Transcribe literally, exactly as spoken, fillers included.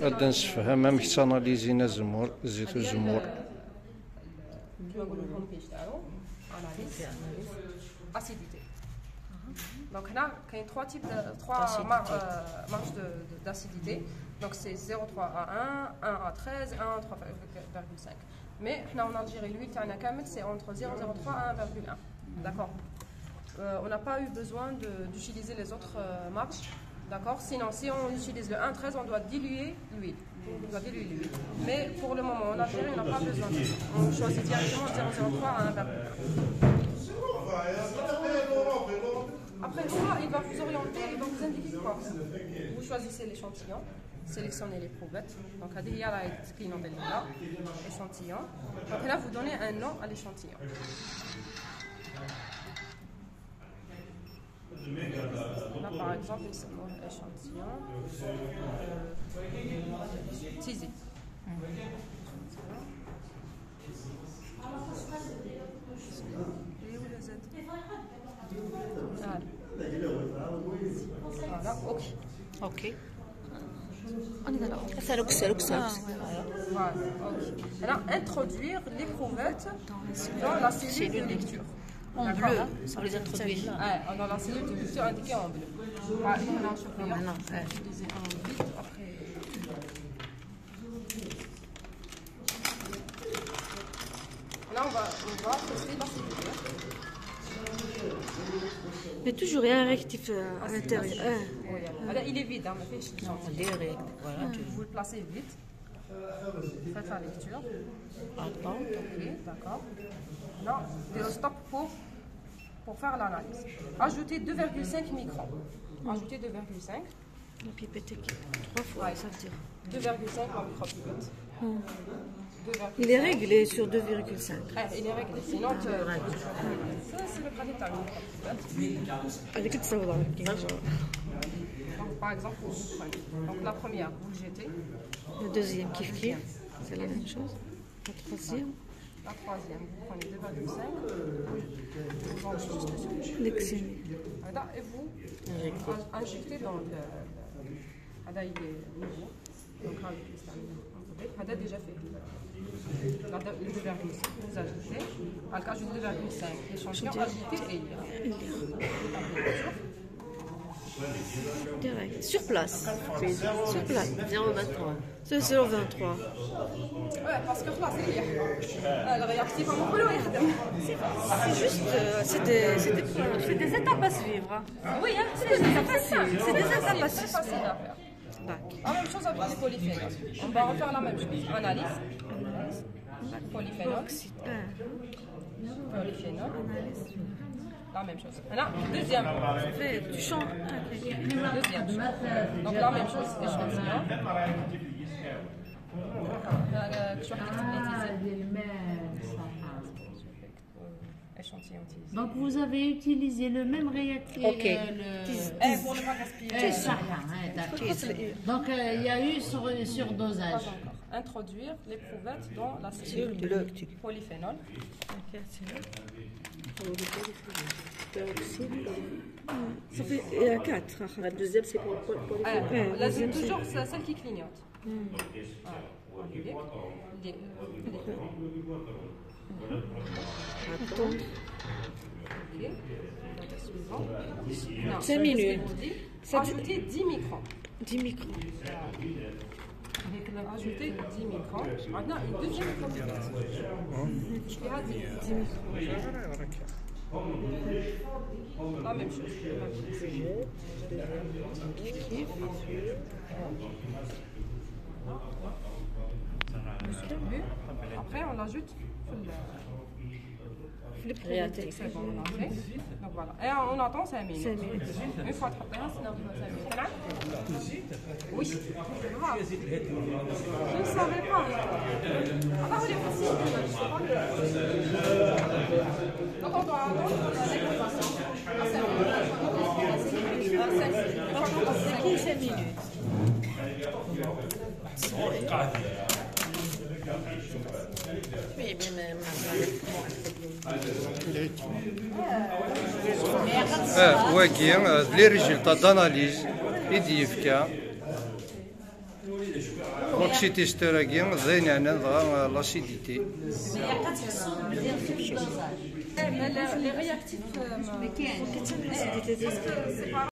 غادا نسفهم ميم كتاناليزينا الزمور زيت الزمور كيما نقولوا لهم كيشتغلوا اناليز اسيديتي. دونك هنا كاين trois types de trois marges d'acidité. Donc c'est zéro virgule trois à un, un à treize, un à trois virgule cinq. Mais en Algérie, l'huile تاعنا كامل c'est entre zéro virgule zéro trois et un virgule un. D'accord. Euh, on n'a pas eu besoin d'utiliser les autres euh, marges. D'accord. Sinon, si on utilise le un virgule treize, on doit diluer l'huile. On doit diluer l'huile. Mais pour le moment, en Algérie, on n'a pas besoin de ça. On choisit directement zéro virgule zéro trois à un virgule un. Après ça, il va vous orienter, il va vous indiquer quoi. Vous choisissez l'échantillon, sélectionnez les prouvettes. Donc, il y a la échantillon. Donc là, vous donnez un nom à l'échantillon. Là, par exemple, c'est mon échantillon. Tizi. Et où les Z? Voilà, ok. Ok. On est là. C'est le c'est le Voilà, ok. Alors, introduire les prouvettes dans la cellule de lecture. En bleu, on les introduit. Ouais, dans la cellule de lecture indiquée en bleu. Ah, non, je peux non, utiliser un vite après. Là, on va, on va tester la cellule. Mais toujours, il y a un rectif à l'intérieur. Ah, il est vide, hein, mais fait non, direct. Voilà, tu... Vous le placez vite. Faites la lecture. Attends. Ok, d'accord. Non, c'est le stop pour, pour faire l'analyse. Ajoutez deux virgule cinq microns. Ajoutez deux virgule cinq. La pipette qui trois fois, ouais. Ça veut dire. deux virgule cinq en micropipette. Hum. Il est réglé sur deux virgule cinq. Ah, il est réglé, sinon tu... Ça, c'est le crédit à micropipette. Avec tout ça, on va. Donc, par exemple, vous prenez. Donc, la première, vous le jetez. Le deuxième, kiff kiff. C'est la même chose. La troisième. La troisième, vous prenez deux virgule cinq. Vous enregistrez. L'excédé. Et vous injectez dans le... Là, il est nouveau. Donc, là, il est déjà fait. Le deux virgule cinq, vous ajoutez. Alors, ajoutez deux virgule cinq. L'échantillon, ajoutez et lire. Direct. Sur place. Sur place. zéro virgule vingt-trois. C'est zéro virgule vingt-trois. Ouais, parce que là, c'est le réactif, on peut le C'est juste. C'est des, c'est des, c'est des étapes à suivre. Oui, hein, c'est des étapes à suivre. C'est des étapes à suivre. C'est facile à faire. La même chose avec les polyphénols. On va refaire la même chose. Analyse. Polyphénol. Polyphénol. La même chose. Maintenant, deuxième. Tu chantes. Deuxième. Donc la même chose. Échantillon. Échantillon. Donc vous avez utilisé le même réactif. Ok. Le... Pour ne pas gaspiller. C'est ça. Donc euh, il y a eu sur, surdosage. Introduire les prouvettes dans la cellule bleue. Polyphénol. Ça fait il y a quatre. La deuxième c'est pour le polyphénol. La deuxième toujours c'est celle qui clignote. Attends. Ok. cinq minutes. Ajoutez dix microns. dix microns. Ajouter dix microns. Maintenant, une deuxième micropipette. Qui a dix microns. La même chose. Après, on l'ajoute le réactif. C'est bon, on a fait. Donc voilà. Et on attend cinq minutes. Une fois traité, c'est dans cinq minutes. Oui. Ah. Je ne savais pas. Ah bah oui, c'est facile. Donc on doit attendre la décomposition. À cinq minutes. cinq minutes. اه واكي لي ريزولطا داناليز اللي يفكا بروكسيتيستراكي ضاين عنا دغا لاسيديتي. Les réactifs. Mais qui a une acidité